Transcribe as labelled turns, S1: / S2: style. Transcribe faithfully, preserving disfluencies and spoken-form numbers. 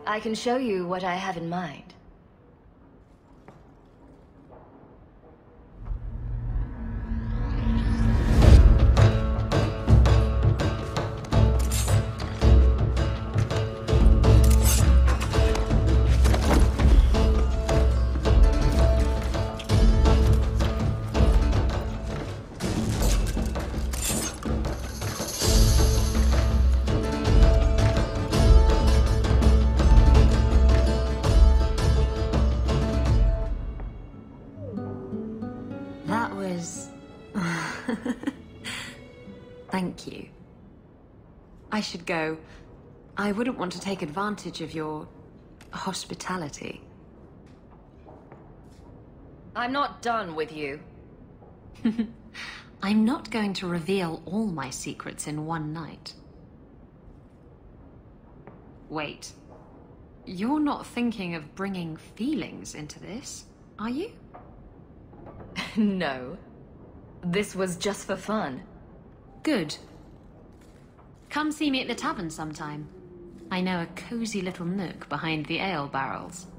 S1: I can show you what I have in mind.
S2: That was... Thank you. I should go. I wouldn't want to take advantage of your hospitality.
S1: I'm not done with you.
S2: I'm not going to reveal all my secrets in one night. Wait. You're not thinking of bringing feelings into this, are you?
S1: No. This was just for fun.
S2: Good. Come see me at the tavern sometime. I know a cozy little nook behind the ale barrels.